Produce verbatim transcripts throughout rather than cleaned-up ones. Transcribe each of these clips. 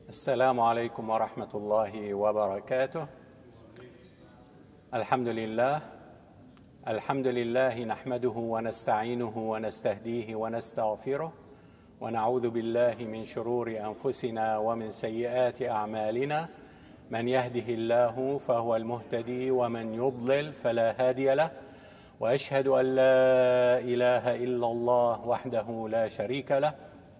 السلام عليكم ورحمة الله وبركاته. الحمد لله الحمد لله نحمده ونستعينه ونستهديه ونستغفره ونعوذ بالله من شرور أنفسنا ومن سيئات أعمالنا. من يهده الله فهو المهتدي ومن يضلل فلا هادي له، وأشهد أن لا إله إلا الله وحده لا شريك له،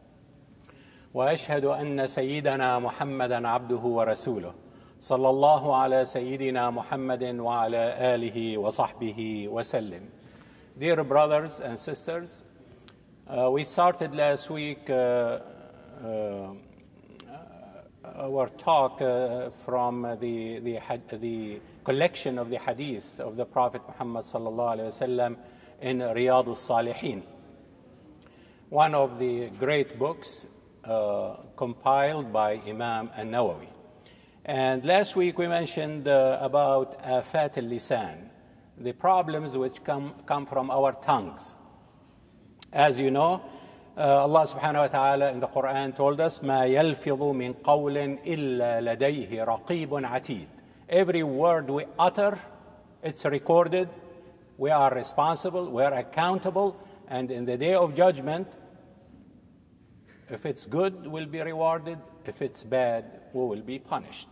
وأشهد أن سيدنا محمدًا عبده ورسوله. صلى الله على سيدنا محمد وعلى آله وصحبه وسلم. Dear brothers and sisters, uh, we started last week uh, uh, our talk uh, from the, the, the collection of the hadith of the Prophet Muhammad sallallahu alaihi wasallam in Riyadh al-Salihin, one of the great books uh, compiled by Imam An-Nawawi. And last week we mentioned uh, about afat al-lisan, the problems which come, come from our tongues. As you know, uh, Allah subhanahu wa ta'ala in the Quran told us, مَا يَلْفِظُ مِنْ قَوْلٍ إِلَّا لَدَيْهِ رَقِيبٌ عَتِيدٌ. Every word we utter, it's recorded, we are responsible, we are accountable, and in the day of judgment, if it's good, we'll be rewarded. If it's bad, we will be punished.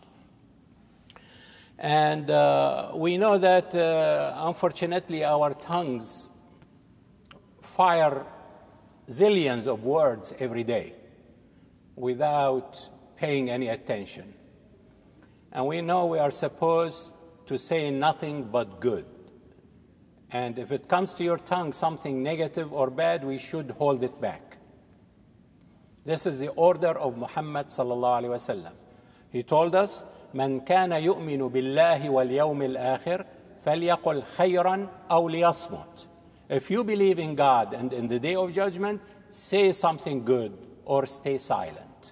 And uh, we know that, uh, unfortunately, our tongues fire zillions of words every day without paying any attention. And we know we are supposed to say nothing but good. And if it comes to your tongue something negative or bad, we should hold it back. This is the order of Muhammad sallallahu alaihi wasallam. He told us, "Man kana yu'minu billahi wal yawmil akhir, falyaqul khayran aw liyasmut." If you believe in God and in the day of judgment, say something good or stay silent.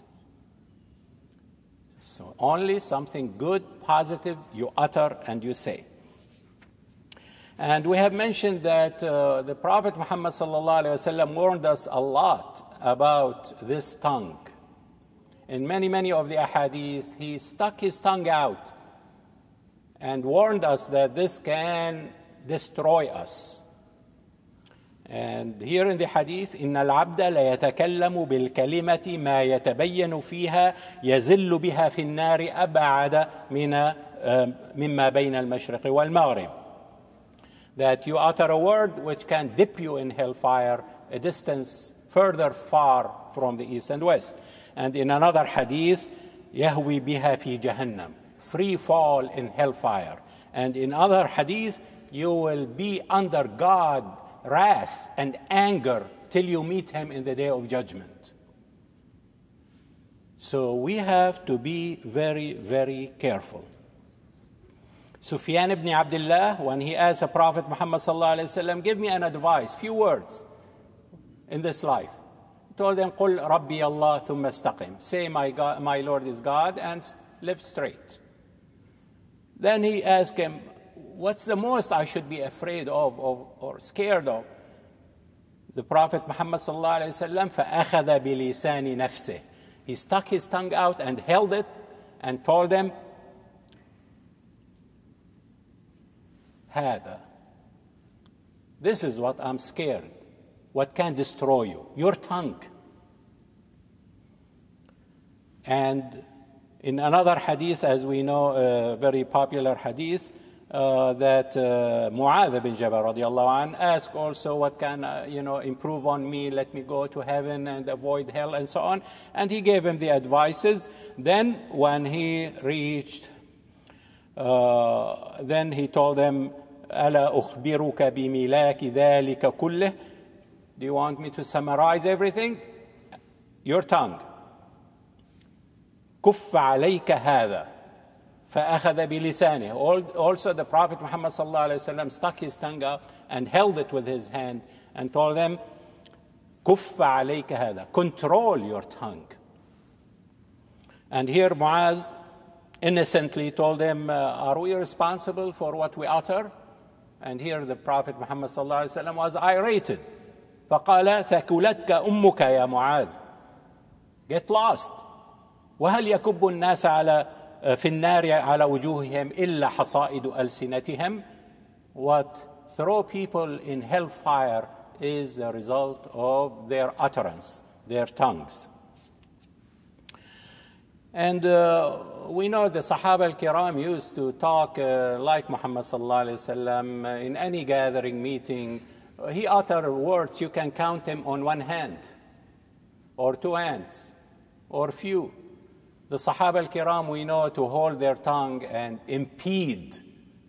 So only something good, positive, you utter and you say. And we have mentioned that uh, the Prophet Muhammad sallallahu alaihi wasallam warned us a lot about this tongue. In many, many of the ahadith, he stuck his tongue out and warned us that this can destroy us. And here in the hadith, إن العبد لا يتكلم بالكلمة ما يتبين فيها يزل بها في النار أبعد من مما بين المشرق والمغرب. That you utter a word which can dip you in hellfire a distance further far from the east and west. And in another hadith, يهوي بها في جهنم, free fall in hellfire. And in other hadith, you will be under God's wrath and anger till you meet him in the day of judgment. So we have to be very, very careful. Sufyan ibn Abdullah, when he asked the Prophet Muhammad sallallahu alaihi wasallam, give me an advice, few words in this life. He told him, قُلْ رَبِّيَ اللَّهُ ثُمَّ اسْتَقِمْ. Say, my, God, my Lord is God, and live straight. Then he asked him, what's the most I should be afraid of, of or scared of? The Prophet Muhammad sallallahu alaihi wasallam, فَأَخَذَ بِلِسَانِ نَفْسِهِ. He stuck his tongue out and held it and told him, هذا. This is what I'm scared. What can destroy you? Your tongue. And in another hadith, as we know, a very popular hadith, uh, that uh, Mu'adh bin Jabal radiallahu anh asked also, what can uh, you know improve on me? Let me go to heaven and avoid hell and so on. And he gave him the advices. Then when he reached, uh, then he told him, ألا أخبرك بملاك ذلك كله. Do you want me to summarize everything? Your tongue. كف عليك هذا فأخذ بلسانه. Also the Prophet Muhammad sallallahu alaihi wasallam stuck his tongue out and held it with his hand and told them, كف عليك هذا. Control your tongue. And here Muaz innocently told him, uh, are we responsible for what we utter? And here the Prophet Muhammad sallallahu alaihi wasallam was irated. فقال ثكلتك أمك يا معاذ. Get lost. وهل يكب الناس على في النار على وجوههم إلا حصائد ألسنتهم. What throw people in hellfire is the result of their utterance, their tongues. And uh, we know the Sahaba al-Kiram used to talk uh, like Muhammad sallallahu alayhi wasallam in any gathering, meeting. He uttered words, you can count them on one hand, or two hands, or few. The Sahaba al-Kiram, we know, to hold their tongue and impede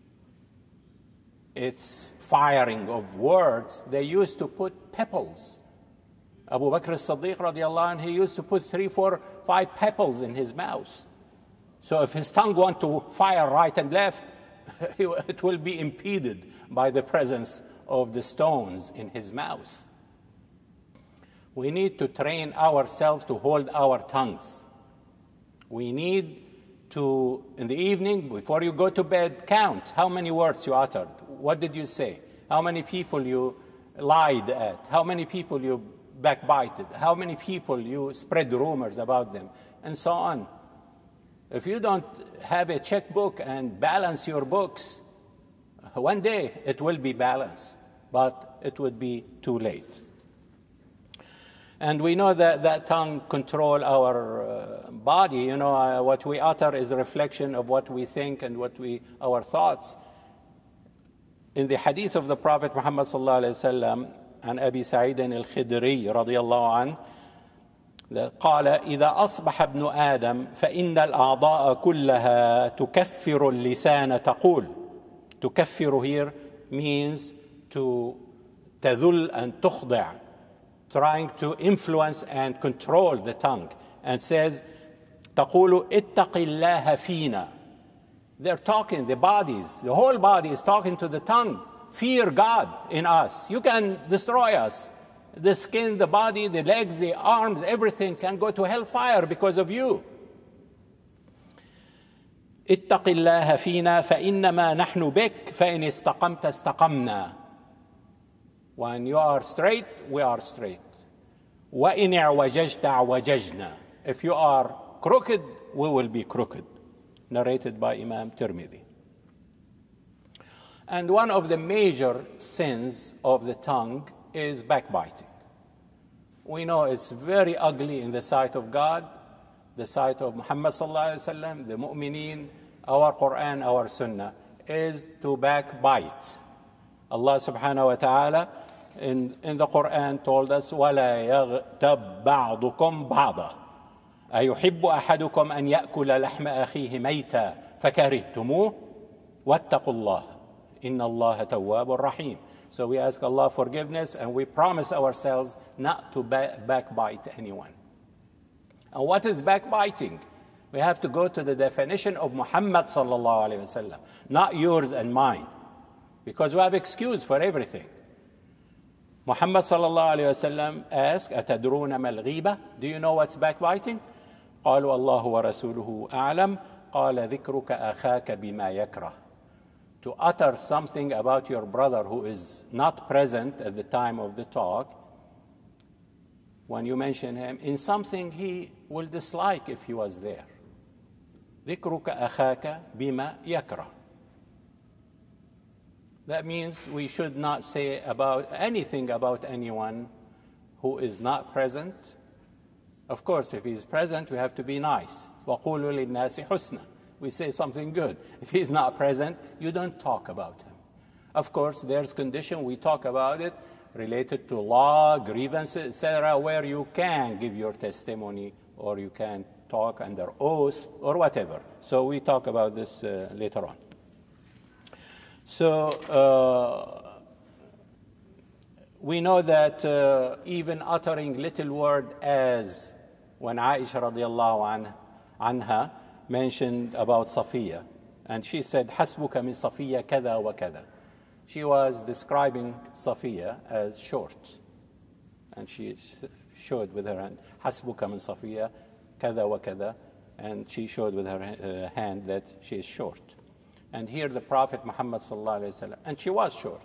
its firing of words, they used to put pebbles. Abu Bakr as-Siddiq radiallahu anh, he used to put three, four, five pebbles in his mouth. So if his tongue wants to fire right and left, it will be impeded by the presence of the stones in his mouth. We need to train ourselves to hold our tongues. We need to, in the evening, before you go to bed, count how many words you uttered. What did you say? How many people you lied at? How many people you backbited? How many people you spread rumors about them? And so on. If you don't have a checkbook and balance your books, one day it will be balanced, but it would be too late. And we know that that tongue controls our uh, body. You know, uh, what we utter is a reflection of what we think and what we, our thoughts. In the hadith of the Prophet Muhammad sallallahu alayhi wa sallam, عن أبي سعيد الخدري رضي الله عنه قال إذا أصبح ابن آدم فإن الأعضاء كلها تكفر اللسان تقول. تكفر here means to تذل and تخضع, trying to influence and control the tongue, and says تقول اتق الله فينا. They're talking, the bodies, the whole body is talking to the tongue. Fear God in us. You can destroy us. The skin, the body, the legs, the arms, everything can go to hellfire because of you. اتق الله فينا فإنما نحن بك فإن استقمت استقمنا. When you are straight, we are straight. وإن اعوججت اعوججنا. If you are crooked, we will be crooked. Narrated by Imam Tirmidhi. And one of the major sins of the tongue is backbiting. We know it's very ugly in the sight of God, the sight of Muhammad sallallahu alaihi wasallam, the mu'mineen, our Quran, our Sunnah, is to backbite. Allah subhanahu wa ta'ala in, in the Quran told us, وَلَا يَغْتَبْ بَعْضُكُمْ بَعْضًا أَيُحِبُّ أَحَدُكُمْ أَنْ يَأْكُلَ لَحْمَ أَخِيهِ مَيْتًا فَكَرِهْتُمُوهُ وَاتَّقُوا اللَّهَ إِنَّ اللَّهَ تَوَّابٌ رَحِيمٌ. So we ask Allah forgiveness, and we promise ourselves not to backbite anyone. And what is backbiting? We have to go to the definition of Muhammad sallallahu alaihi wasallam, not yours and mine, because we have excuse for everything. Muhammad sallallahu alaihi wasallam asked, أَتَدْرُونَ مَا الْغِيبَةِ? Do you know what's backbiting? قالوا الله ورسوله أعلم قال ذكرك أخاك بما يكره. To utter something about your brother who is not present at the time of the talk, when you mention him, in something he will dislike if he was there. ذكرك أخاك بما يكره. That means we should not say about anything about anyone who is not present. Of course, if he's present, we have to be nice. وَقُولُوا لِلنَّاسِ حُسْنًا. We say something good. If he's not present, you don't talk about him. Of course, there's condition, we talk about it, related to law, grievances, et cetera, where you can give your testimony or you can talk under oath or whatever. So we talk about this uh, later on. So uh, we know that uh, even uttering little word, as when Aisha radiallahu anha mentioned about Safiya, and she said, "Hasbuka min Safiya kada wa kada." She was describing Safiya as short, and she showed with her hand, "Hasbuka min Safiya kada wa kada," and she showed with her uh, hand that she is short. And here the Prophet Muhammad sallallahu alaihi wasallam, and she was short.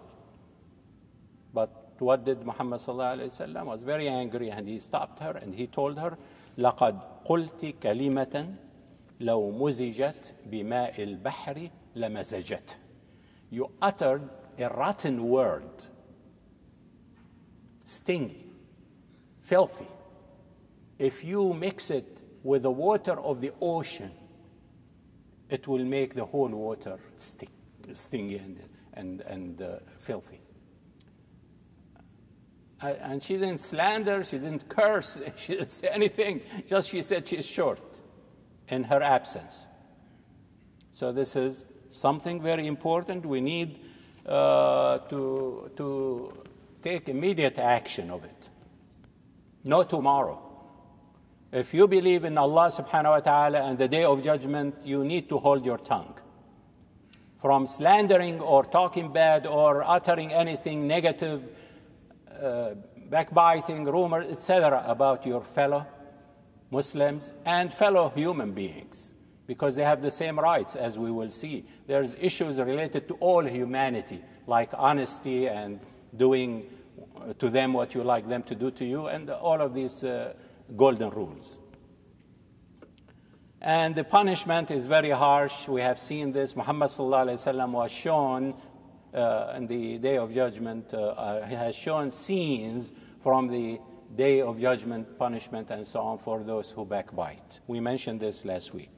But what did Muhammad sallallahu alaihi wasallam? Was very angry, and he stopped her and he told her, لقد قلت كلمة لو مزجت بماء البحر لمزجت. You uttered a rotten word, stingy, filthy. If you mix it with the water of the ocean, it will make the whole water stink, stingy and, and, and uh, filthy. Uh, and she didn't slander, she didn't curse, she didn't say anything, just she said she's short in her absence. So this is something very important. We need uh, to, to take immediate action of it. No tomorrow. If you believe in Allah subhanahu wa ta'ala and the day of judgment, you need to hold your tongue from slandering or talking bad or uttering anything negative, uh, backbiting, rumors, et cetera about your fellow Muslims and fellow human beings, because they have the same rights, as we will see. There's issues related to all humanity, like honesty and doing to them what you like them to do to you, and all of these uh, golden rules. And the punishment is very harsh. We have seen this. Muhammad sallallahu alaihi wasallam was shown uh, in the Day of Judgment, uh, uh, he has shown scenes from the Day of Judgment, punishment, and so on for those who backbite. We mentioned this last week.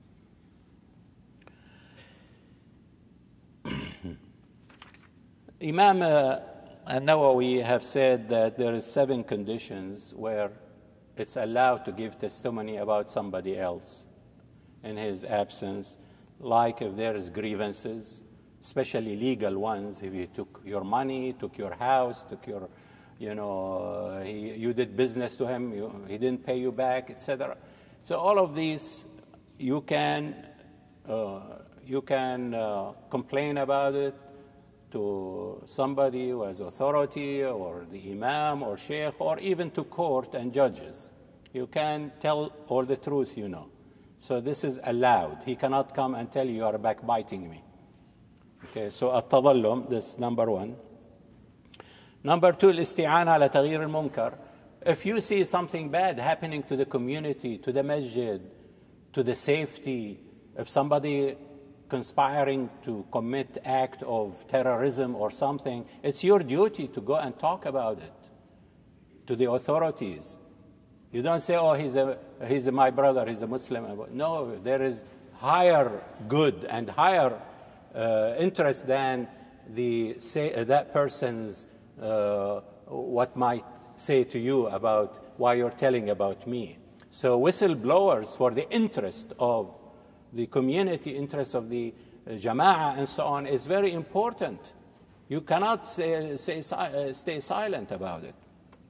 Imam uh, An-Nawawi have said that there is seven conditions where it's allowed to give testimony about somebody else in his absence, like if there is grievances, especially legal ones, if he took your money, took your house, took your, you know, uh, he, you did business to him, you, he didn't pay you back, et cetera. So all of these, you can, uh, you can uh, complain about it to somebody who has authority, or the imam or sheikh, or even to court and judges. You can tell all the truth you know. So this is allowed. He cannot come and tell you, you are backbiting me. Okay, so at-tadallum, this number one. Number two, al-isti'ana ala taghyir al-munkar. If you see something bad happening to the community, to the masjid, to the safety, if somebody conspiring to commit act of terrorism or something, it's your duty to go and talk about it to the authorities. You don't say, oh, he's, a, he's a, my brother, he's a Muslim. No, there is higher good and higher uh, interest than the, say, uh, that person's uh, what might say to you about why you're telling about me. So whistleblowers for the interest of the community, interest of the uh, jama'ah and so on is very important. You cannot say, say, uh, stay silent about it.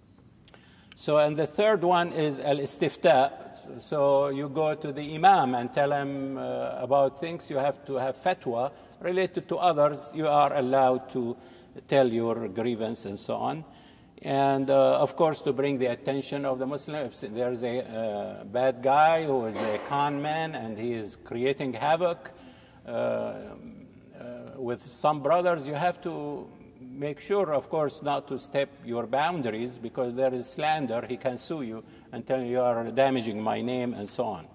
So, and the third one is al-istifta. So you go to the imam and tell him uh, about things. You have to have fatwa related to others. You are allowed to tell your grievance and so on. And uh, of course, to bring the attention of the Muslim, if there's a uh, bad guy who is a con man and he is creating havoc uh, uh, with some brothers, you have to make sure, of course, not to step your boundaries, because there is slander. He can sue you and tell you you are damaging my name and so on.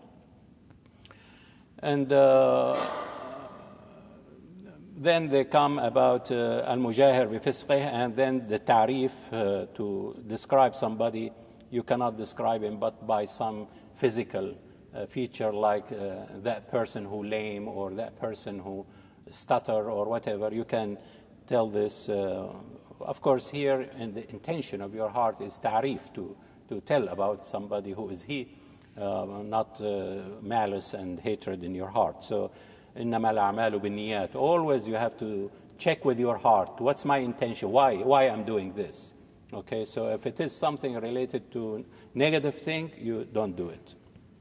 And uh, then they come about uh, al-mujahir bi-fisqih, and then the ta'rif, uh, to describe somebody. You cannot describe him but by some physical uh, feature, like uh, that person who lame, or that person who stutter, or whatever. You can tell this. Uh, of course, here, in the intention of your heart is ta'rif, to, to tell about somebody who is he, uh, not uh, malice and hatred in your heart. So, إنما الأعمال بالنيات. Always you have to check with your heart. What's my intention? Why? Why I'm doing this? Okay, so if it is something related to negative thing, you don't do it.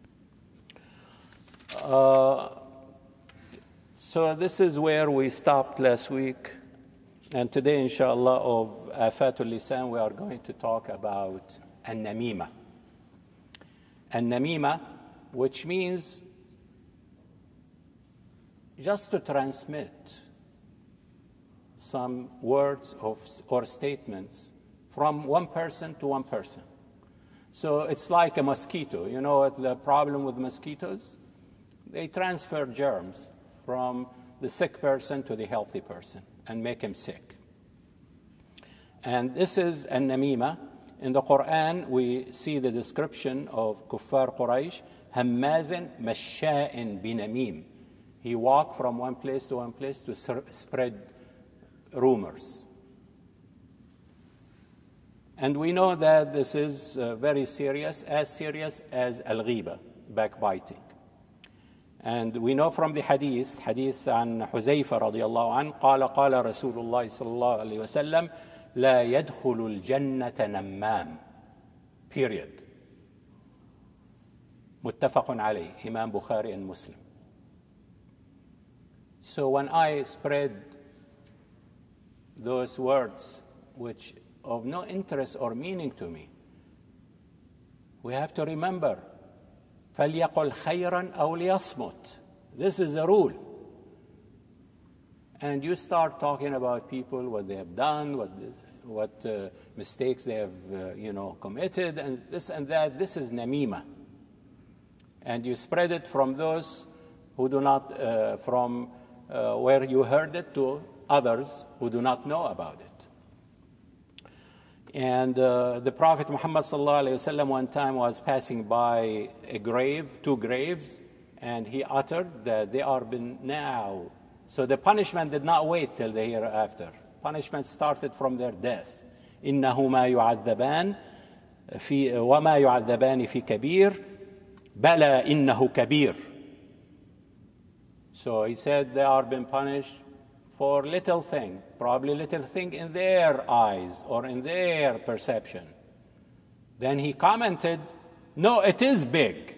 Uh, so this is where we stopped last week. And today, inshallah, of Afatul Lisan, we are going to talk about an-namima. An-namima, which means just to transmit some words of, or statements from one person to one person. So it's like a mosquito. You know what the problem with mosquitoes? They transfer germs from the sick person to the healthy person and make him sick. And this is an namima. In the Quran, we see the description of Kuffar Quraysh, Hammazin Masha'in binamim. He walked from one place to one place to spread rumors. And we know that this is uh, very serious, as serious as al-ghiba, backbiting. And we know from the hadith, hadith عن حذيفة رضي الله عنه قال قال رسول الله صلى الله عليه وسلم لا يدخل الجنة نمام. Period. متفق عليه, Imam Bukhari and Muslim. So when I spread those words which of no interest or meaning to me, we have to remember فَلْيَقُلْ خَيْرًا أَوْ لِيَصْمُتْ. This is a rule. And you start talking about people, what they have done, what, what uh, mistakes they have uh, you know, committed, and this and that. This is namima. And you spread it from those who do not, uh, from uh, where you heard it to others who do not know about it. And uh, the Prophet Muhammad sallallahu alaihi wasallam one time was passing by a grave, two graves, and he uttered that they are been now. So the punishment did not wait till the hereafter. Punishment started from their death. إنه ما يعذبان في وما يعذبان في كبير بلى إنه كبير. So he said they are being punished for little thing, probably little thing in their eyes or in their perception. Then he commented, no, it is big.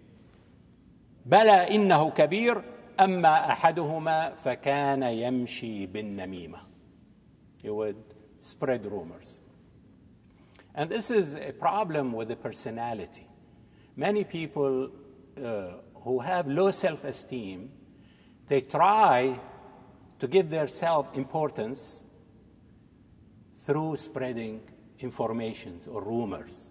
بلى إنه كبير أما أحدهما فكان يمشي بالنميمة. He would spread rumors. And this is a problem with the personality. Many people uh, who have low self-esteem, they try to give their self-importance through spreading informations or rumors.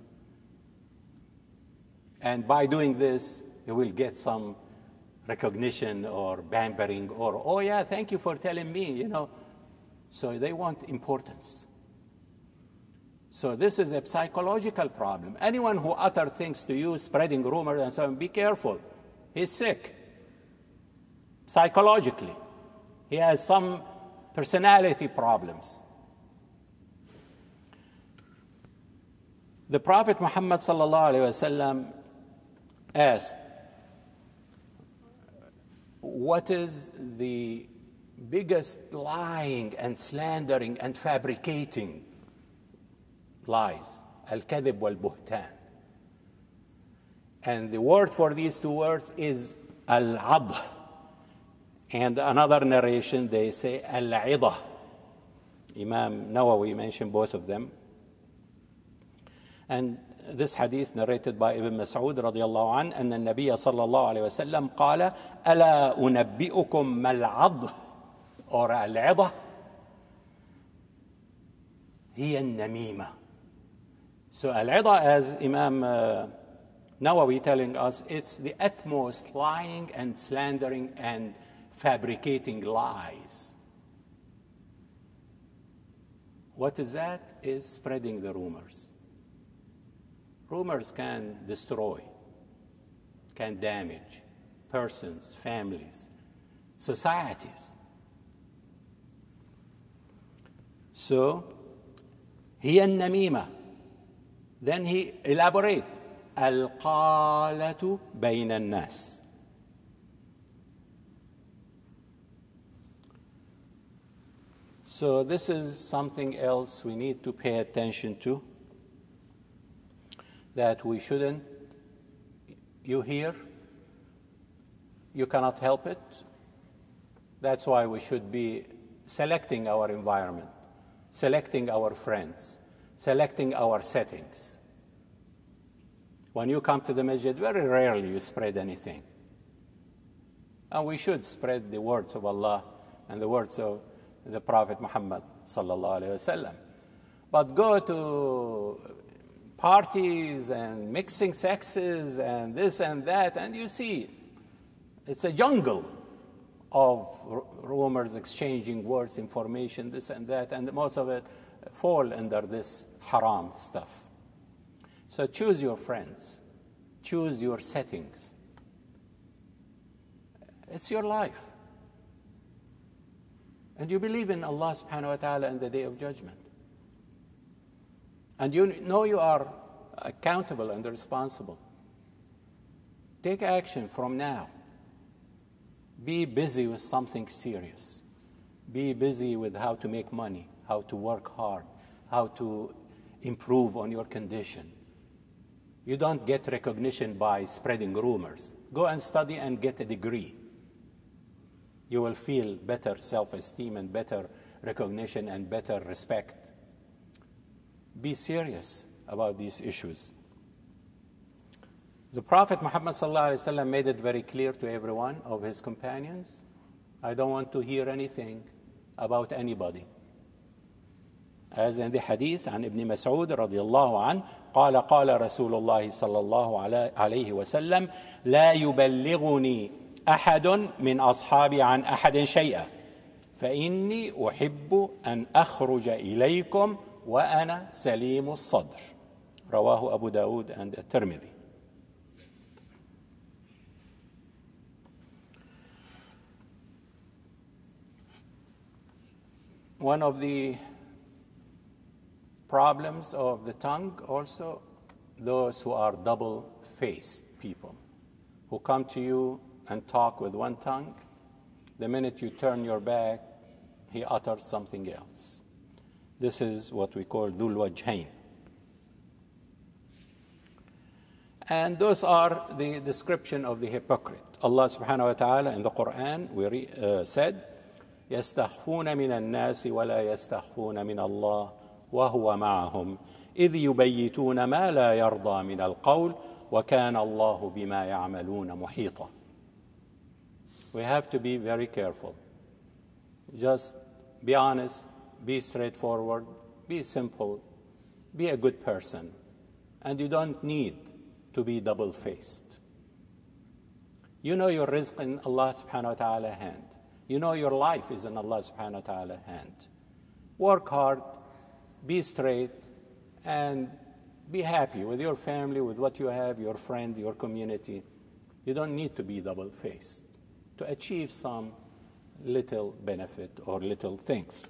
And by doing this, they will get some recognition or pampering or, oh yeah, thank you for telling me, you know. So they want importance. So this is a psychological problem. Anyone who utters things to you, spreading rumors and so on, be careful. He's sick, psychologically. He has some personality problems. The Prophet Muhammad sallallahu alaihi wasallam asked, what is the biggest lying and slandering and fabricating lies? Al-kadhib wal-buhtan. And the word for these two words is al-adh. And another narration, they say al-idah. Imam Nawawi mentioned both of them. And this hadith narrated by Ibn Mas'ud radiyallahu anhu, أن النبي صلى الله عليه وسلم قال ألا أنبئكم ما العض or al-idah هي النميمة. So al-idah, as Imam uh, Nawawi telling us, it's the utmost lying and slandering and fabricating lies. What is that? Is spreading the rumors. Rumors can destroy, can damage persons, families, societies. So, هي النميمة. Then he elaborate, القالة بين الناس. So this is something else we need to pay attention to, that we shouldn't. You hear, you cannot help it. That's why we should be selecting our environment, selecting our friends, selecting our settings. When you come to the masjid, very rarely you spread anything. And we should spread the words of Allah and the words of the Prophet Muhammad sallallahu alaihi wasallam. But go to parties and mixing sexes and this and that, and you see it's a jungle of rumors, exchanging words, information, this and that, and most of it fall under this haram stuff. So choose your friends, choose your settings. It's your life. And you believe in Allah subhanahu wa ta'ala and the Day of Judgment. And you know you are accountable and responsible. Take action from now. Be busy with something serious. Be busy with how to make money, how to work hard, how to improve on your condition. You don't get recognition by spreading rumors. Go and study and get a degree. You will feel better self-esteem and better recognition and better respect. Be serious about these issues. The Prophet Muhammad sallallahu alaihi wasallam made it very clear to every one of his companions, I don't want to hear anything about anybody. As in the hadith عن ابن مسعود رضي الله عنه قال قال رسول الله صلى الله عليه وسلم لا يبلغني أحد من أصحابي عن أحد شيئا فإني أحب أن أخرج إليكم وأنا سليم الصدر. رواه أبو داود and الترمذي. One of the problems of the tongue also, those who are double-faced people, who come to you and talk with one tongue, the minute you turn your back, he utters something else. This is what we call dhul wajhain. And those are the description of the hypocrite. Allah subhanahu wa ta'ala in the Quran we re, uh, said, يستخفون من الناس ولا يستخفون من الله وهو معهم إذ يبيتون ما لا يرضى من القول وكان الله بما يعملون محيطا. We have to be very careful. Just be honest, be straightforward, be simple, be a good person. And you don't need to be double-faced. You know your rizq in Allah subhanahu wa ta'ala hand. You know your life is in Allah subhanahu wa ta'ala hand. Work hard, be straight, and be happy with your family, with what you have, your friend, your community. You don't need to be double-faced to achieve some little benefit or little things.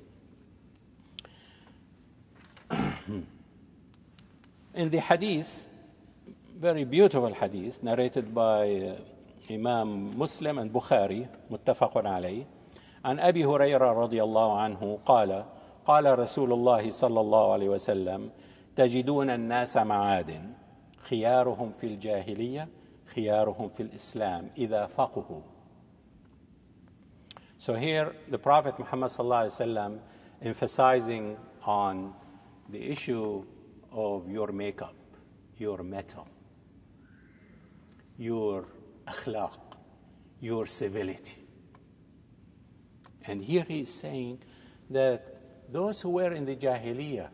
In the hadith, very beautiful hadith, narrated by uh, Imam Muslim and Bukhari, متفق عليه, عن أبي هريرة رضي الله عنه قال قال رسول الله صلى الله عليه وسلم تجدون الناس معادن خيارهم في الجاهلية خيارهم في الإسلام إذا فقهوا. So here the Prophet Muhammad sallallahu alaihi wasallam emphasizing on the issue of your makeup, your metal, your akhlaq, your civility. And here he is saying that those who were in the Jahiliyyah,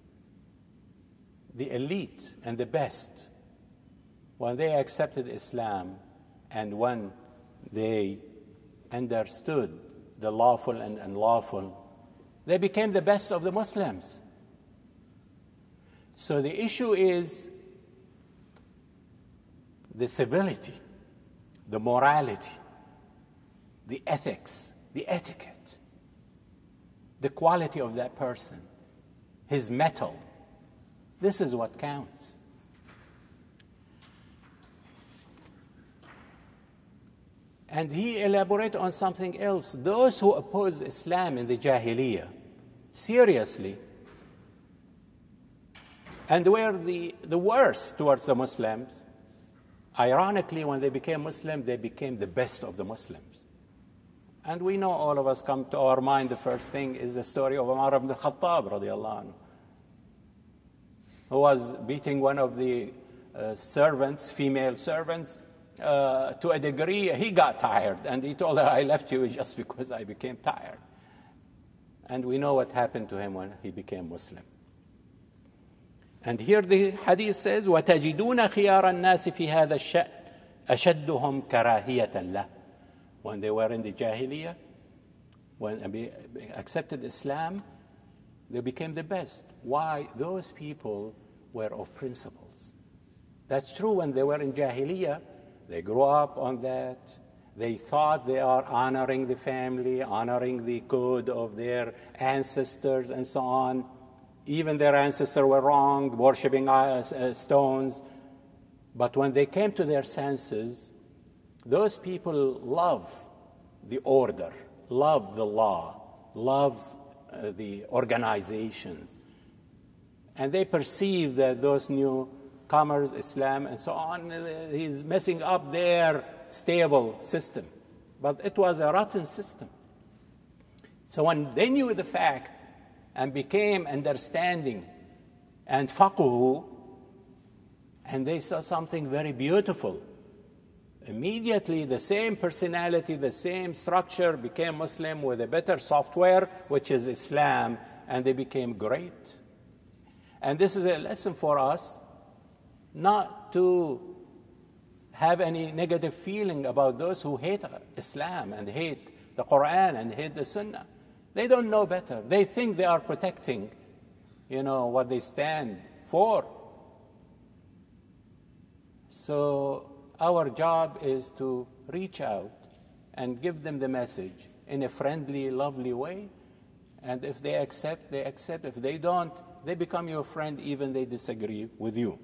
the elite and the best, when they accepted Islam and when they understood the lawful and unlawful, they became the best of the Muslims. So the issue is the civility, the morality, the ethics, the etiquette, the quality of that person, his mettle. This is what counts. And he elaborated on something else. Those who oppose Islam in the Jahiliyyah, seriously, and were the, the worst towards the Muslims, ironically, when they became Muslim, they became the best of the Muslims. And we know, all of us come to our mind, the first thing is the story of Umar ibn al-Khattab, radiallahu anhu, who was beating one of the uh, servants, female servants, uh, to a degree he got tired. And he told her, I left you just because I became tired. And we know what happened to him when he became Muslim. And here the hadith says, وَتَجِدُونَ خِيَارَ النَّاسِ فِي هَذَا الشَّأْنِ أَشَدُّهُمْ كَرَاهِيَةً لَهُ. When they were in the Jahiliyyah, when they accepted Islam, they became the best. Why? Those people were of principles. That's true when they were in Jahiliyyah. They grew up on that. They thought they are honoring the family, honoring the code of their ancestors and so on. Even their ancestors were wrong, worshipping stones. But when they came to their senses, those people love the order, love the law, love uh, the organizations. And they perceive that those newcomers, Islam and so on, uh, he's messing up their stable system. But it was a rotten system. So when they knew the fact and became understanding and faqhu, and they saw something very beautiful, immediately the same personality, the same structure became Muslim with a better software, which is Islam, and they became great. And this is a lesson for us, not to have any negative feeling about those who hate Islam and hate the Quran and hate the Sunnah. They don't know better. They think they are protecting, you know, what they stand for. So our job is to reach out and give them the message in a friendly, lovely way. And if they accept, they accept. If they don't, they become your friend, even they disagree with you.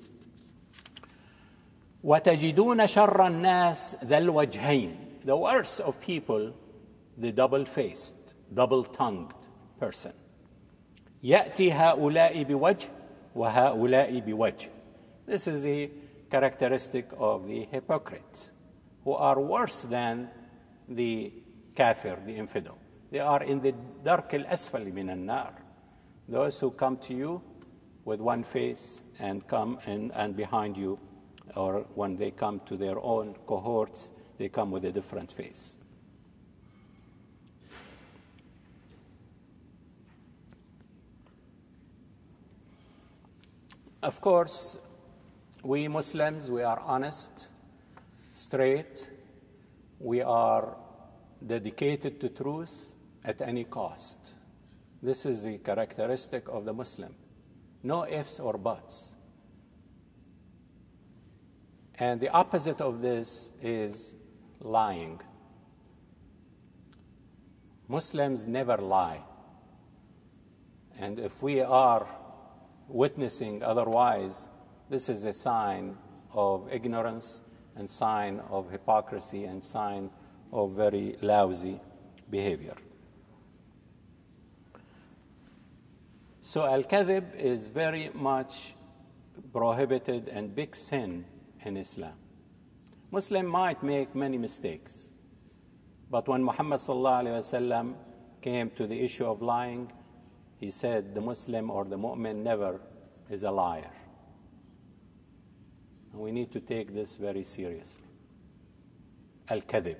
وَتَجِدُونَ شَرَّ النَّاسِ ذَا الْوَجْهَيْنِ. The worst of people, the double-faced, double-tongued person. يَأْتِي هَؤُلَاءِ بِوَجْهِ وَهَؤُلَاءِ بِوَجْهِ. This is the characteristic of the hypocrites, who are worse than the kafir, the infidel. They are in the dark al-asfal min al-nar. Those who come to you with one face and come in and behind you, or when they come to their own cohorts, they come with a different face. Of course, we Muslims, we are honest, straight, we are dedicated to truth at any cost. This is the characteristic of the Muslim. No ifs or buts. And the opposite of this is lying. Muslims never lie. And if we are witnessing otherwise, this is a sign of ignorance and sign of hypocrisy and sign of very lousy behavior. So al-kadhib is very much prohibited and big sin in Islam. Muslim might make many mistakes, but when Muhammad sallallahu alaihi wasallam came to the issue of lying, he said the Muslim or the mu'min never is a liar. And we need to take this very seriously. Al-kadhib.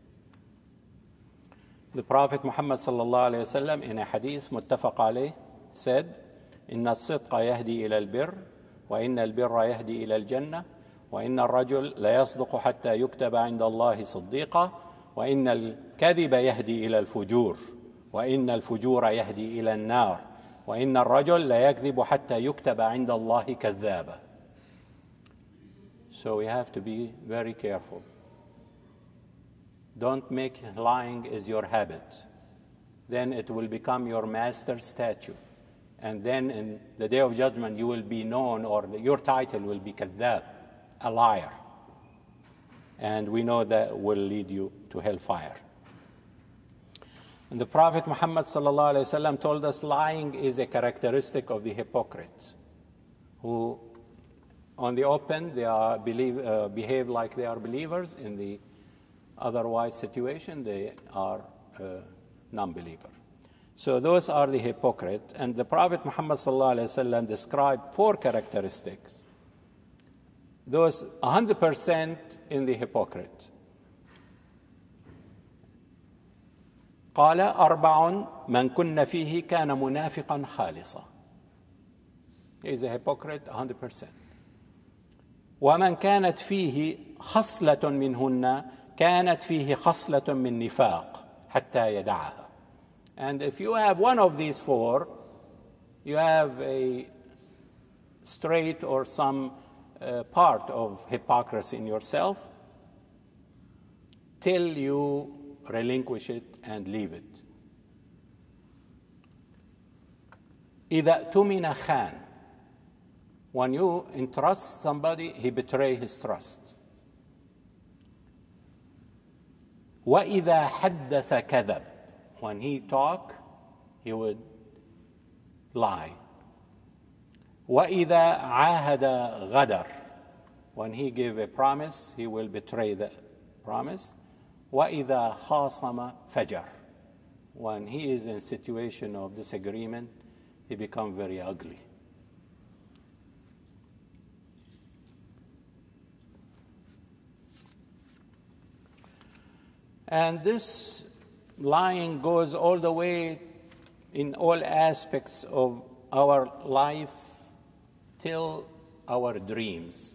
The Prophet Muhammad sallallahu alaihi wasallam in a hadith muttafaq alayh said, "Inna as-sidqa yahdi ila al-birr, wa inna al-birra yahdi ila al-jannah, wa inna ar-rajul la yasduqu hatta yuktaba 'inda Allahi siddiqa, wa inna al-kadhiba yahdi ila al-fujur, wa inna al-fujura yahdi ila an-nar, wa inna ar-rajul la yakdhibu hatta yuktaba 'inda Allahi kadhaba." So we have to be very careful. Don't make lying as your habit. Then it will become your master statue. And then in the day of judgment, you will be known, or your title will be kadhab, a liar. And we know that will lead you to hellfire. And the Prophet Muhammad sallallahu alaihi wasallam told us lying is a characteristic of the hypocrites, who on the open they are believe, uh, behave like they are believers. In the otherwise situation, they are uh, non-believer. So those are the hypocrite. And the Prophet Muhammad sallallahu alaihi wasallam described four characteristics. Those one hundred percent in the hypocrite. قال أربع من كن فيه كان منافقا خالصا. He's a hypocrite one hundred percent. ومن كانت فيه خصلة منهن كانت فيه خصلة من نفاق حتى يدعها. And if you have one of these four, you have a straight or some uh, part of hypocrisy in yourself till you relinquish it and leave it. إذا اؤتمن خان. When you entrust somebody, he betrays his trust. وإذا حدث كذب. When he talk, he would lie. وإذا عاهد غدر. When he give a promise, he will betray the promise. وإذا خاصم فجر. When he is in a situation of disagreement, he becomes very ugly. And this lying goes all the way in all aspects of our life till our dreams.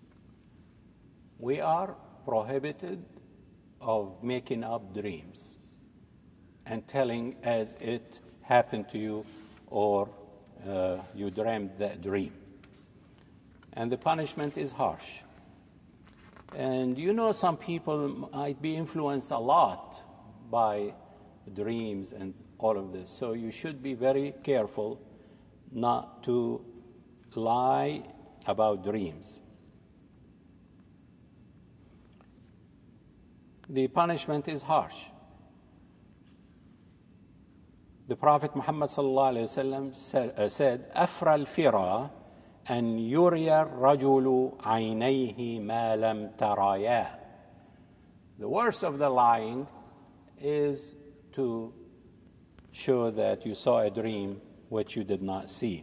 We are prohibited of making up dreams and telling as it happened to you or uh, you dreamed that dream. And the punishment is harsh. And you know, some people might be influenced a lot by dreams and all of this. So you should be very careful not to lie about dreams. The punishment is harsh. The Prophet Muhammad sallallahu alaihi wasallam said, "Afra al-fira an yuriya rajulu aynayhi ma lam taraya." The worst of the lying is to show that you saw a dream which you did not see.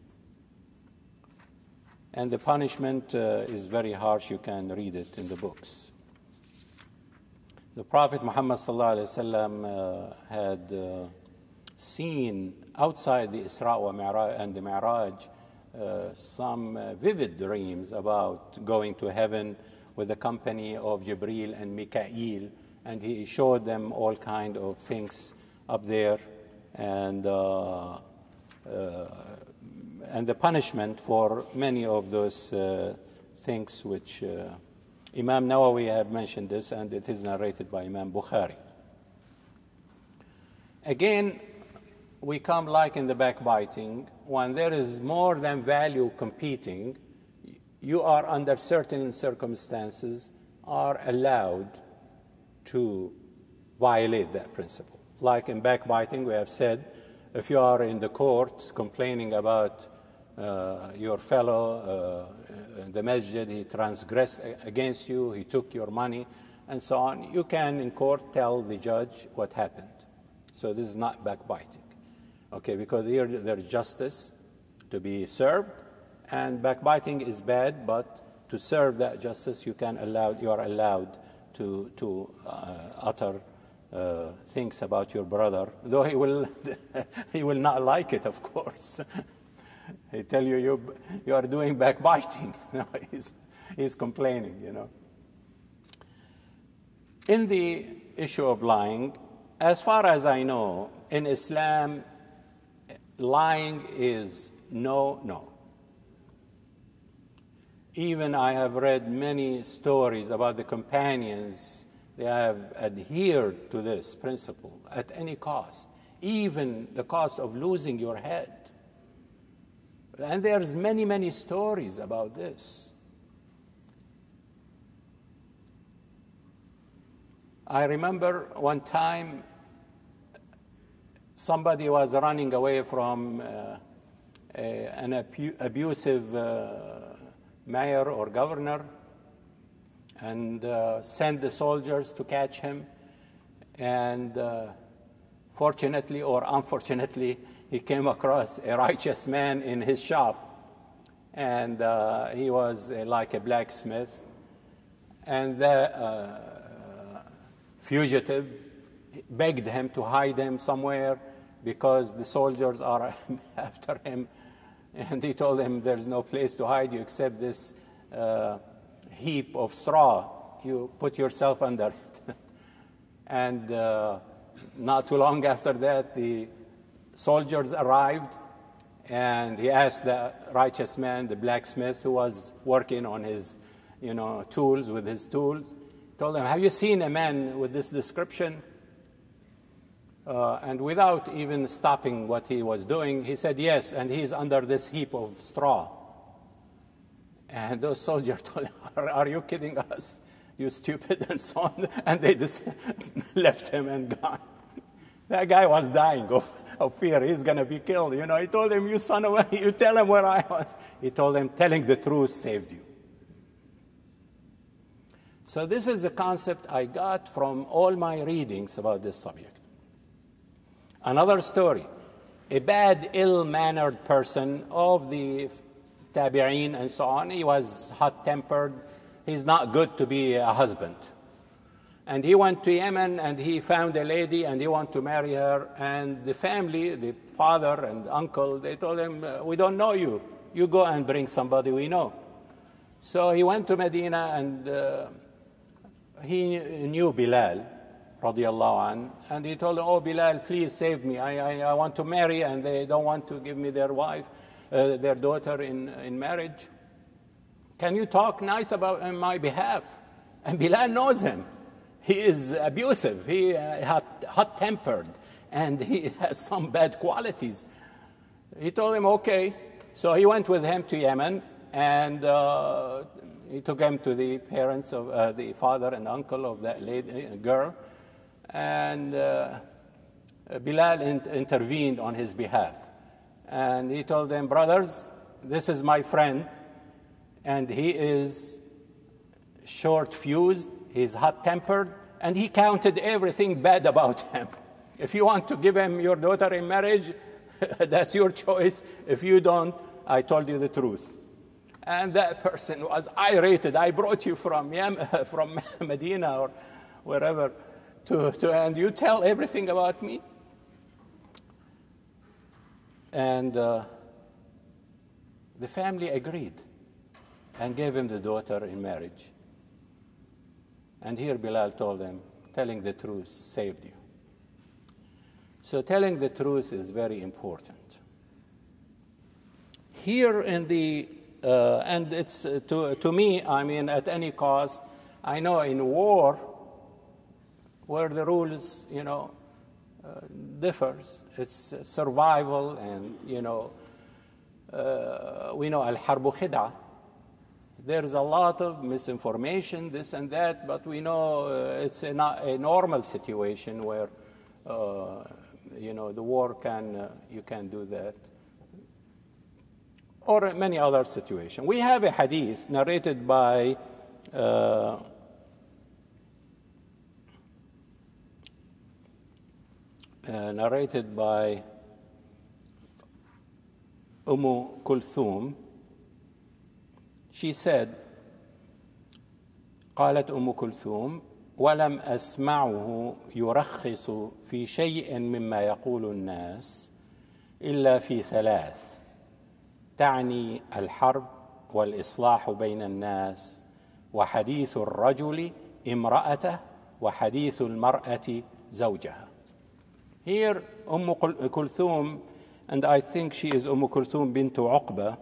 And the punishment uh, is very harsh. You can read it in the books. The Prophet Muhammad sallallahu alaihi wasallam uh, had uh, seen outside the Isra wa Mi'raj and the Mi'raj uh, some uh, vivid dreams about going to heaven with the company of Jibril and Mikael, and he showed them all kind of things up there, and uh, uh, and the punishment for many of those uh, things which uh, Imam Nawawi had mentioned this, and it is narrated by Imam Bukhari. Again, we come like in the backbiting, when there is more than value competing, you are under certain circumstances are allowed to violate that principle. Like in backbiting, we have said, if you are in the courts complaining about uh, your fellow uh, in the masjid, he transgressed against you, he took your money, and so on, you can in court tell the judge what happened. So this is not backbiting. Okay, because here there's justice to be served, and backbiting is bad, but to serve that justice, you can allow, you are allowed to, to uh, utter uh, things about your brother, though he will, he will not like it, of course. He tell you, you you are doing backbiting. No, he's, he's complaining, you know. In the issue of lying, as far as I know, in Islam, lying is no, no. Even I have read many stories about the companions. They have adhered to this principle at any cost, even the cost of losing your head. And there's many, many stories about this. I remember one time somebody was running away from uh, a, an abu abusive uh, mayor or governor, and uh, sent the soldiers to catch him. And uh, fortunately or unfortunately, he came across a righteous man in his shop, and uh, he was uh, like a blacksmith, and the uh, fugitive begged him to hide him somewhere because the soldiers are after him And he told him, there's no place to hide you except this uh, heap of straw. You put yourself under it. And uh, not too long after that, the soldiers arrived, and he asked the righteous man, the blacksmith, who was working on his, you know, tools, with his tools, told him, have you seen a man with this description? Uh, and without even stopping what he was doing, he said, yes, and he's under this heap of straw. And those soldiers told him, are, are you kidding us, you stupid, and so on. And they just left him and gone. That guy was dying of, of fear. He's going to be killed. You know, he told him, you son of a, you tell him where I was. He told him, telling the truth saved you. So this is a concept I got from all my readings about this subject. Another story, a bad, ill-mannered person of the tabi'een and so on. He was hot-tempered. He's not good to be a husband. And he went to Yemen, and he found a lady, and he wanted to marry her. And the family, the father and uncle, they told him, we don't know you. You go and bring somebody we know. So he went to Medina, and uh, he knew Bilal, radiallahu anh, and he told him, oh, Bilal, please save me. I, I, I want to marry, and they don't want to give me their wife, uh, their daughter in, in marriage. Can you talk nice about on my behalf? And Bilal knows him. He is abusive. He uh, hot, hot-tempered, and he has some bad qualities. He told him, okay. So he went with him to Yemen, and uh, he took him to the parents of uh, the father and uncle of that lady, uh, girl, and uh, Bilal in intervened on his behalf. And he told them, brothers, this is my friend, and he is short-fused, he's hot-tempered, and he counted everything bad about him. If you want to give him your daughter in marriage, that's your choice. If you don't, I told you the truth. And that person was irate. I brought you from Yemen, from Medina or wherever, to, to, and you tell everything about me? And uh, the family agreed and gave him the daughter in marriage. And here Bilal told them, telling the truth saved you. So telling the truth is very important. Here in the, uh, and it's uh, to, to me, I mean, at any cost, I know in war, where the rules, you know, uh, differs, it's survival, and, you know, uh, we know al-harbu khid'a. There's a lot of misinformation, this and that, but we know uh, it's a, a normal situation where, uh, you know, the war can, uh, you can do that. Or many other situations. We have a hadith narrated by uh, uh, narrated by Umm Kulthum. She said, قالت أم كلثوم ولم أسمعه يرخص في شيء مما يقول الناس إلا في ثلاث تعني الحرب والإصلاح بين الناس وحديث الرجل امرأته وحديث المرأة زوجها. Here أم كلثوم, and I think she is أم كلثوم بنت عقبة,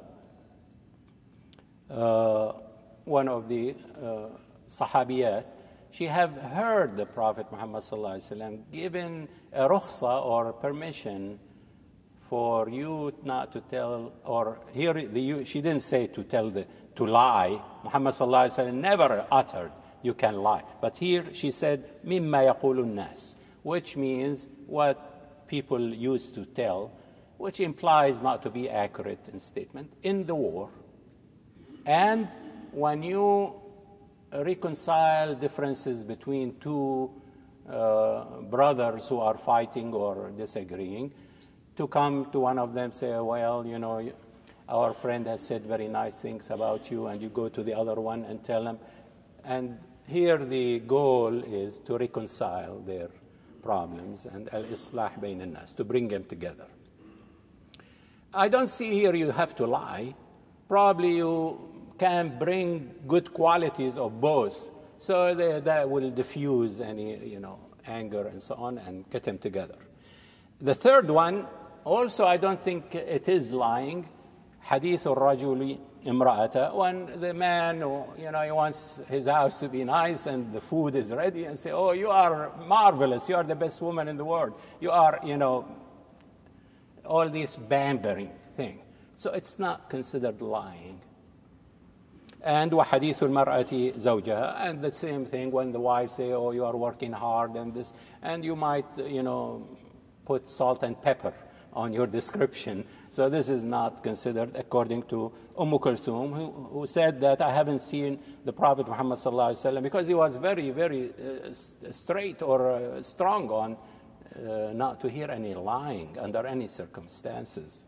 Uh, one of the uh, Sahabiyat, she have heard the Prophet Muhammad sallallahu alaihi wasallam given a rukhsa or permission for you not to tell, or here the, she didn't say to tell the, to lie. Muhammad sallallahu alaihi wasallam never uttered you can lie, but here she said mimma yaqulun nas, which means what people used to tell, which implies not to be accurate in statement in the war. And when you reconcile differences between two uh, brothers who are fighting or disagreeing, to come to one of them, say, well, you know, our friend has said very nice things about you, and you go to the other one and tell them. And here the goal is to reconcile their problems and al-islah bayn al-nas, to bring them together. I don't see here you have to lie. Probably you can bring good qualities of both, so they, that will diffuse any, you know, anger and so on and get them together. The third one, also I don't think it is lying. Hadith al-rajuli imra'ata, when the man, you know, he wants his house to be nice and the food is ready, and say, oh, you are marvelous, you are the best woman in the world, you are, you know, all this bambering thing. So it's not considered lying. And وَحَدِيثُ الْمَرْأَةِ زَوْجَهَا, and the same thing when the wife say, oh, you are working hard and this, and you might, you know, put salt and pepper on your description. So this is not considered, according to Umm Kulthum, who, who said that I haven't seen the Prophet Muhammad sallallahu alaihi wasallam, because he was very, very uh, straight or uh, strong on uh, not to hear any lying under any circumstances.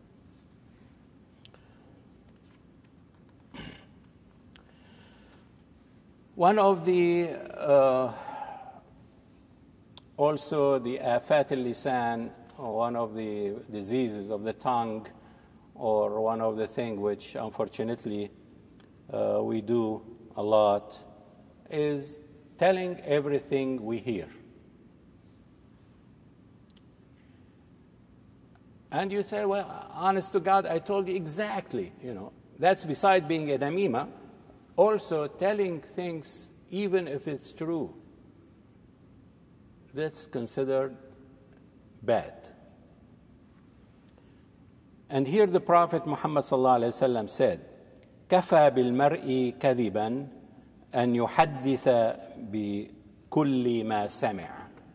One of the, uh, also the afat al-lisan, one of the diseases of the tongue, or one of the things which unfortunately uh, we do a lot, is telling everything we hear. And you say, well, honest to God, I told you exactly, you know. That's beside being a namima, also telling things, even if it's true, that's considered bad. And here the Prophet Muhammad sallallahu alaihi wasallam said, كَفَى بِالْمَرْءِ كَذِبًا أَنْ يُحَدِّثَ بِكُلِّ مَا سَمِعَ.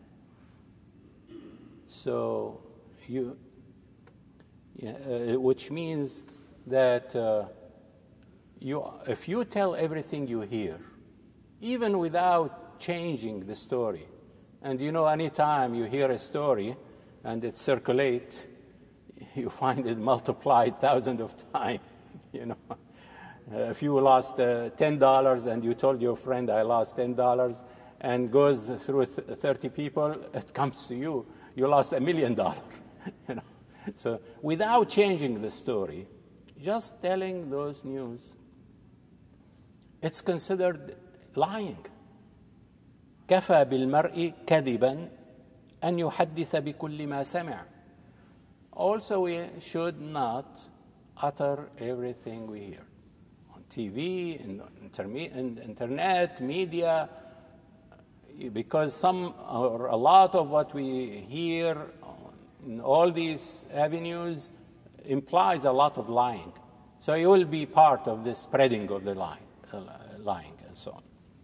So, you, yeah, uh, which means that uh, you, if you tell everything you hear, even without changing the story, and you know, anytime you hear a story and it circulates, you find it multiplied thousands of times, you know. Uh, if you lost uh, ten dollars and you told your friend, I lost ten dollars, and goes through th thirty people, it comes to you, you lost a million dollars, you know. So without changing the story, just telling those news, it's considered lying. كفى بالمرء كذبا أن يحدث بكل ما سمع. Also, we should not utter everything we hear on T V, in, in internet, media, because some or a lot of what we hear in all these avenues implies a lot of lying. So you will be part of the spreading of the lying, uh, lying and so on.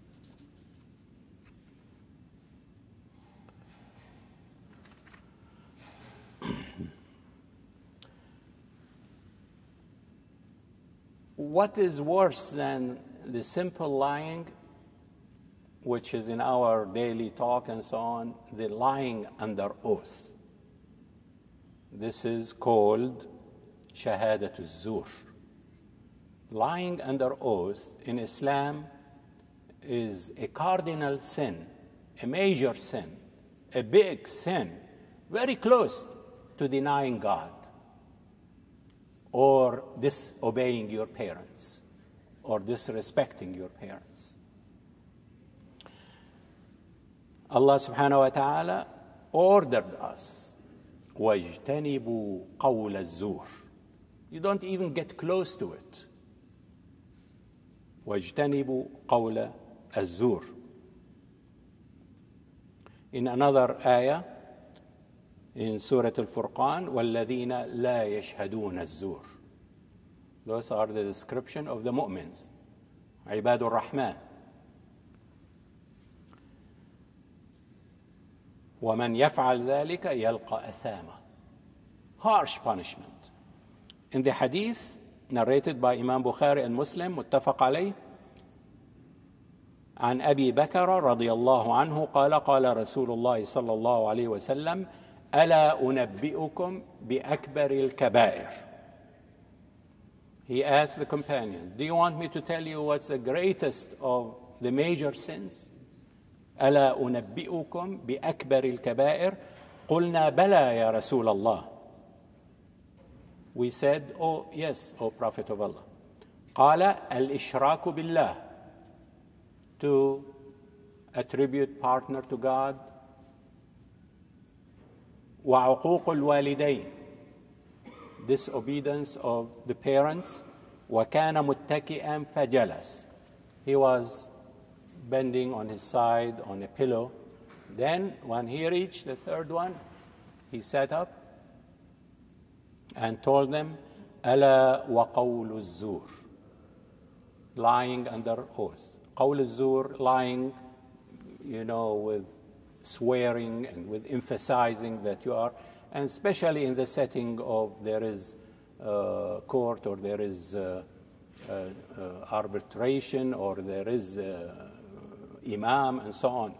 What is worse than the simple lying, which is in our daily talk and so on, the lying under oath. This is called shahadatul zur. Lying under oath in Islam is a cardinal sin, a major sin, a big sin, very close to denying God, or disobeying your parents, or disrespecting your parents. Allah subhanahu wa ta'ala ordered us, وَاجْتَنِبُوا قَوْلَ الزُّورِ. You don't even get close to it. وَاجْتَنِبُوا قَوْلَ الزُّورِ. In another ayah, in Surah Al-Furqan, وَالَّذِينَ لَا يَشْهَدُونَ الزُّورِ. Those are the description of the mu'mins, عباد الرحمن. وَمَنْ يَفْعَلْ ذَلِكَ يَلْقَى أَثَامًا. Harsh punishment. In the hadith narrated by Imam Bukhari and Muslim, متفق عليه, عن أبي بكر رضي الله عنه قال قال رسول الله صلى الله عليه وسلم ألا أنبئكم بأكبر الكبائر. He asked the companions, do you want me to tell you what's the greatest of the major sins? ألا أنبئكم بأكبر الكبائر. قلنا بلى يا رسول الله. We said, oh, yes, O Prophet of Allah. قال الإشراك بالله, to attribute partner to God. وعقوق الوالدين, disobedience of the parents. وكان متكئا فجلس, he was bending on his side on a pillow. Then when he reached the third one, he sat up and told them, ألا وقول الزور, lying under oath. قول الزور, lying, you know, with swearing and with emphasizing that you are, and especially in the setting of there is uh, court, or there is uh, uh, uh, arbitration, or there is uh, imam, and so on.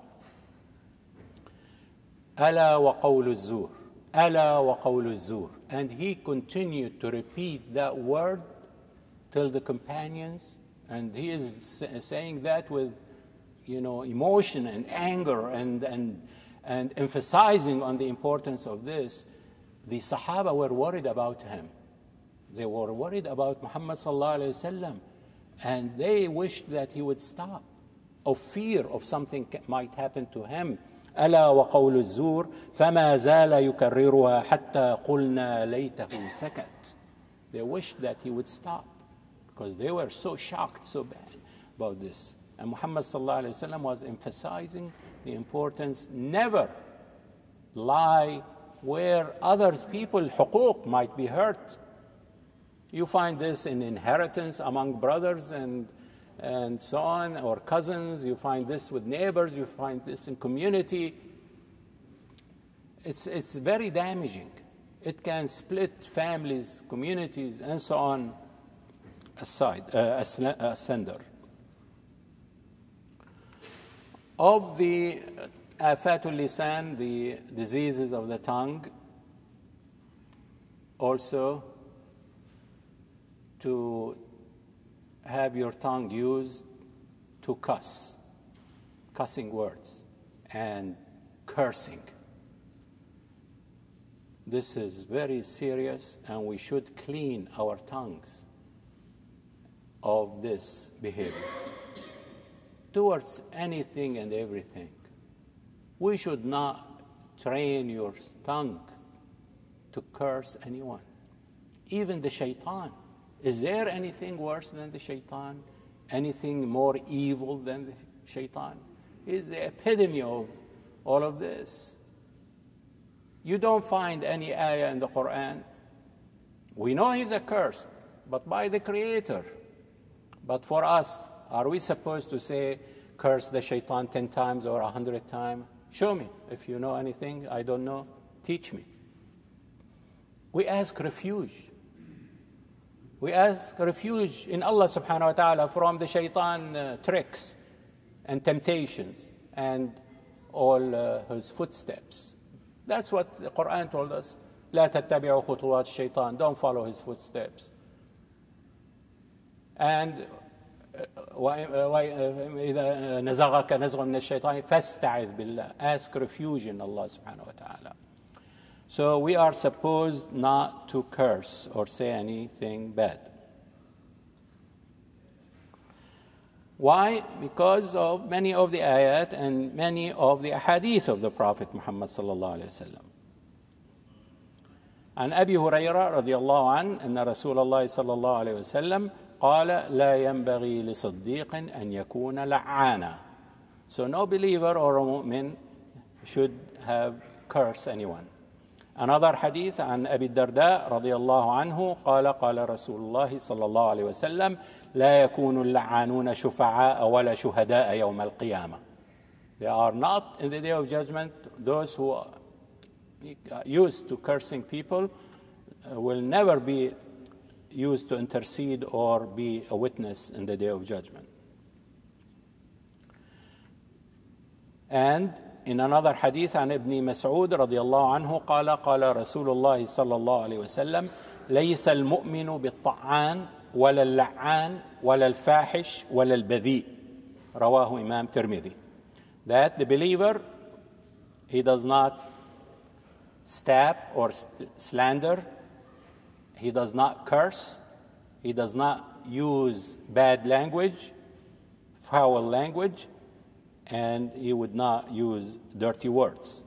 ألا وقول الزور, ألا وقول الزور. And he continued to repeat that word till the companions, and he is saying that with, you know, emotion and anger, and, and, and emphasizing on the importance of this. The Sahaba were worried about him. They were worried about Muhammad sallallahu alayhi wasallam, and they wished that he would stop, of fear of something might happen to him. ألا وقول الزور فما زال يكررها حتى قلنا ليته سكت. They wished that he would stop, because they were so shocked, so bad about this. And Muhammad sallallahu alayhi wasallam was emphasizing the importance, never lie where others people, حقوق, might be hurt. You find this in inheritance among brothers and and so on, or cousins. You find this with neighbors. You find this in community. It's, it's very damaging. It can split families, communities, and so on, aside, uh, asunder. Of the afatul lisan, the diseases of the tongue, also to have your tongue used to cuss, cussing words, and cursing. This is very serious, and we should clean our tongues of this behavior towards anything and everything. We should not train your tongue to curse anyone, even the shaitan. Is there anything worse than the shaitan? Anything more evil than the shaitan? Is the epitome of all of this. You don't find any ayah in the Quran. We know he's accursed, but by the Creator. But for us, are we supposed to say, curse the shaitan ten times or a hundred times? Show me. If you know anything I don't know, teach me. We ask refuge. We ask refuge in Allah subhanahu wa ta'ala from the shaitan uh, tricks and temptations and all uh, his footsteps. That's what the Quran told us. لا تتبعوا خطوات الشيطان. Don't follow his footsteps. And وإذا نزغك نزغ من الشيطان فاستعذ بالله. Ask refuge in Allah subhanahu wa ta'ala. So we are supposed not to curse or say anything bad. Why? Because of many of the ayat and many of the ahadith of the Prophet Muhammad sallallahu alayhi wa sallam. عن أبي هريرة رضي الله عنه أن رسول الله صلى الله عليه وسلم قال لا ينبغي لصديق أن يكون لعانا. So no believer or a mu'min should have cursed anyone. Another hadith عن أبي الدرداء رضي الله عنه قال قال رسول الله صلى الله عليه وسلم لا يكون اللعانون شفعاء ولا شهداء يوم القيامة. They are not in the day of judgment. Those who are used to cursing people will never be used to intercede or be a witness in the day of judgment. And in another hadith عن ابن مسعود رضي الله عنه قال قال رسول الله صلى الله عليه وسلم ليس المؤمن بالطعان ولا اللعان ولا الفاحش ولا البذيء. رواه Imam Tirmidhi. That the believer, he does not stab or slander, he does not curse, he does not use bad language, foul language, and he would not use dirty words.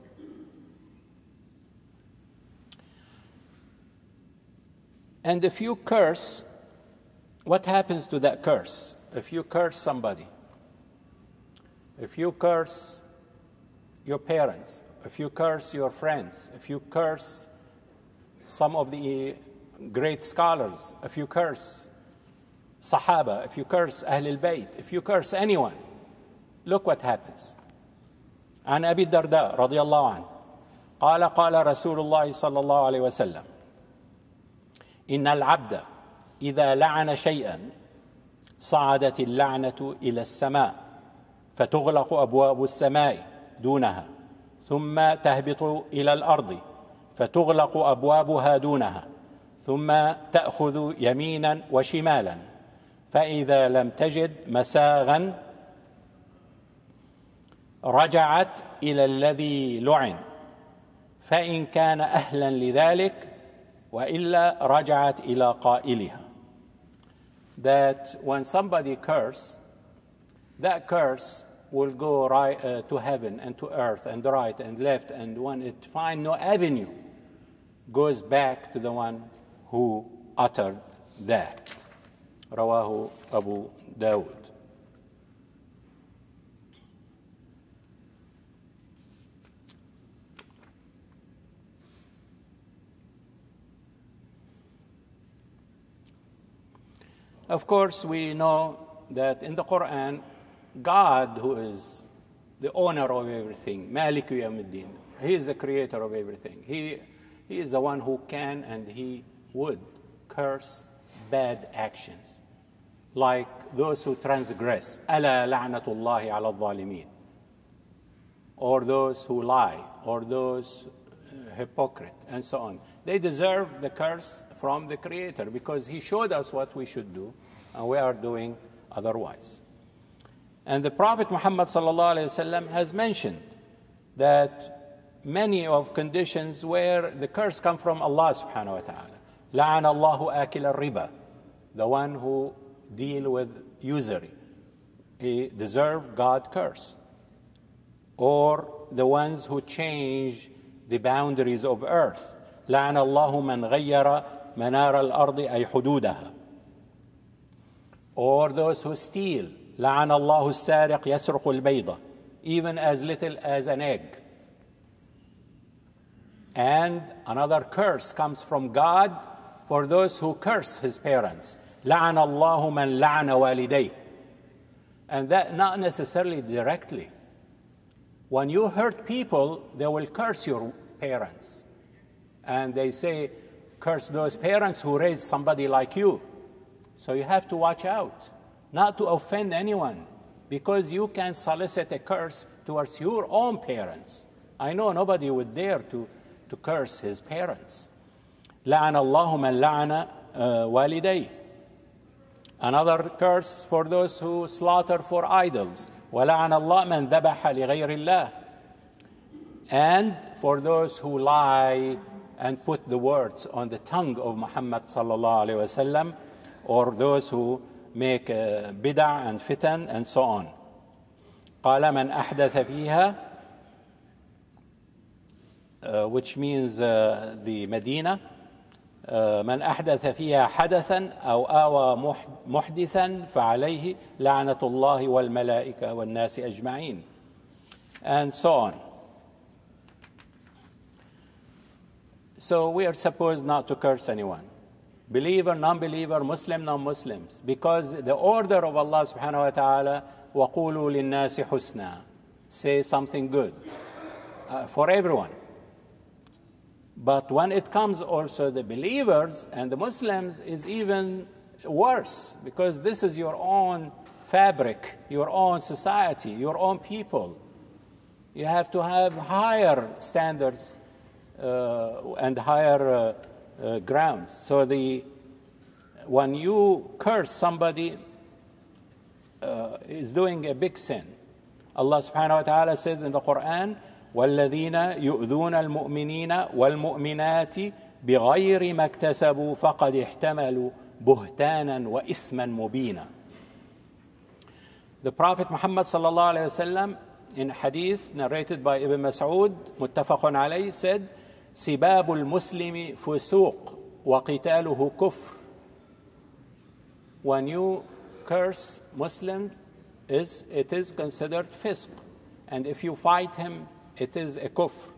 And if you curse, what happens to that curse? If you curse somebody, if you curse your parents, if you curse your friends, if you curse some of the great scholars, if you curse Sahaba, if you curse Ahl al-Bayt, if you curse anyone, look what happens. عن أبي الدرداء رضي الله عنه قال قال رسول الله صلى الله عليه وسلم إن العبد إذا لعن شيئا صعدت اللعنة إلى السماء فتغلق أبواب السماء دونها ثم تهبط إلى الأرض فتغلق أبوابها دونها ثم تأخذ يمينا وشمالا فإذا لم تجد مساغا رجعت إلى الذي لعن فإن كان أهلا لذلك وإلا رجعت إلى قائلها. That when somebody curses, that curse will go right uh, to heaven and to earth and right and left, and when it finds no avenue, goes back to the one who uttered that. رواه أبو داود. Of course, we know that in the Quran, God, who is the owner of everything, Malik Yawmiddin, He is the creator of everything. He, he is the one who can and He would curse bad actions, like those who transgress, ألا لعنة الله على الظالمين, or those who lie, or those uh, hypocrite, and so on. They deserve the curse from the Creator because He showed us what we should do, and we are doing otherwise. And the Prophet Muhammad sallallahu alaihi wasallam has mentioned that many of conditions where the curse comes from Allah subhanahu wa ta'ala. لعن الله آكل الربا, the one who deal with usury, he deserve God curse. Or the ones who change the boundaries of earth. لعن الله من غير منار الأرض أي حدودها. Or those who steal. لعن الله السارق يسرق البيضة, even as little as an egg. And another curse comes from God for those who curse his parents. لعن الله من لعن والديه. And that not necessarily directly. When you hurt people, they will curse your parents. And they say, curse those parents who raised somebody like you. So you have to watch out not to offend anyone, because you can solicit a curse towards your own parents. I know nobody would dare to, to curse his parents. لعن الله من لعن والديه. Another curse for those who slaughter for idols. وَلَعَنَ اللَّهُ مَنْ ذَبَحَ لِغَيْرِ اللَّهِ. And for those who lie and put the words on the tongue of Muhammad sallallahu alaihi wasallam, or those who make uh, bid'ah and fitan and so on. قال من أحدث فيها, uh, which means uh, the Medina. من أحدث فيها حدثا أو آوى محدثا فعليه لعنة الله والملائكة والناس أجمعين, and so on. So we are supposed not to curse anyone, believer, non-believer, Muslim, non-Muslims, because the order of Allah subhanahu wa ta'ala, وَقُولُوا لِلنَّاسِ حُسْنًا, say something good uh, for everyone. But when it comes also the believers and the Muslims, is even worse, because this is your own fabric, your own society, your own people. You have to have higher standards uh, and higher uh, uh, grounds. So the when you curse somebody, uh, is doing a big sin. Allah subhanahu wa ta'ala says in the Quran, وَالَّذِينَ يُؤْذُونَ الْمُؤْمِنِينَ وَالْمُؤْمِنَاتِ بغير ما اكتسبوا فقد احتملوا بهتانا وإثما مبينا. The Prophet Muhammad sallallahu alayhi wasallam, in hadith narrated by Ibn Mas'ud, muttafaqun alayhi, said, سباب المسلم فسوق وقتاله كفر. When you curse Muslims, is it is considered fisq, and if you fight him, it is a kufr.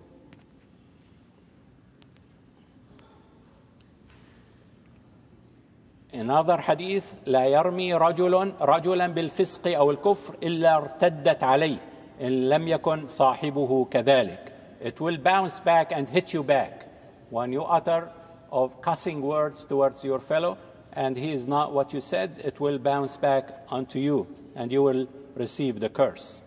Another hadith, لا يرمي رجل رجلا بالفسق أو الكفر إلا ارتدت عليه إن لم يكن صاحبه كذلك. It will bounce back and hit you back when you utter of cussing words towards your fellow, and he is not what you said, it will bounce back onto you, and you will receive the curse.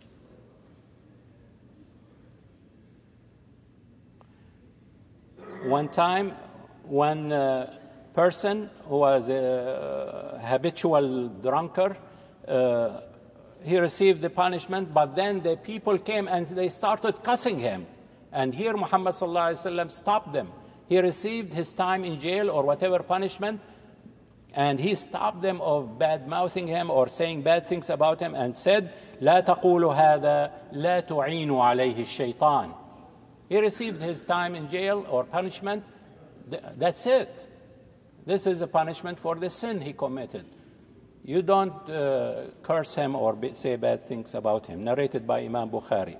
One time, one uh, person who was a habitual drunkard, uh, he received the punishment, but then the people came and they started cussing him. And here Muhammad sallallahu alaihi wasallam stopped them. He received his time in jail or whatever punishment, and he stopped them of bad-mouthing him or saying bad things about him and said, لا تقولوا هذا لا تعينوا عليه الشيطان. He received his time in jail or punishment. That's it. This is a punishment for the sin he committed. You don't uh, curse him or be, say bad things about him. Narrated by Imam Bukhari.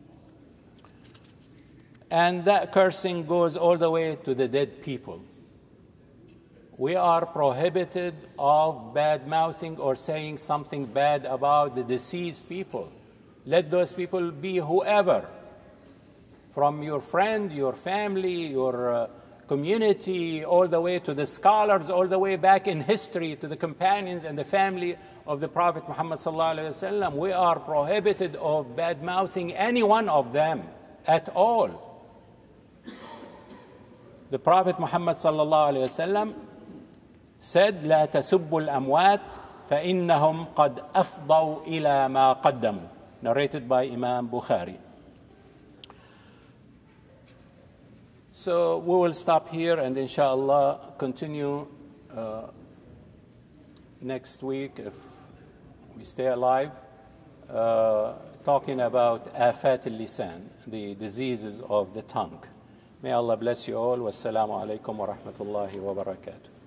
And that cursing goes all the way to the dead people. We are prohibited of bad-mouthing or saying something bad about the deceased people. Let those people be whoever, from your friend, your family, your uh, community, all the way to the scholars, all the way back in history to the companions and the family of the Prophet Muhammad sallallahu alaihi wasallam. We are prohibited of bad-mouthing any one of them at all. The Prophet Muhammad sallallahu alaihi wasallam said, لا تسبوا الأموات فإنهم قد أفضوا إلى ما قدموا. Narrated by Imam Bukhari. So we will stop here and inshallah continue uh, next week if we stay alive, uh, talking about afat al-lisan, the diseases of the tongue. May Allah bless you all. Wassalamu alaikum wa rahmatullahi wa barakatuh.